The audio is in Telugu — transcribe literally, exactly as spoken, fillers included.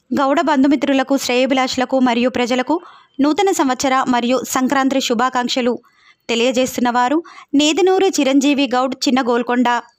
గౌడ బంధుమిత్రులకు, శ్రేయోభిలాషులకు మరియు ప్రజలకు నూతన సంవత్సర మరియు సంక్రాంతి శుభాకాంక్షలు తెలియజేస్తున్నవారు నేదునూరి చిరంజీవి గౌడ్, చిన్న గోల్కొండ.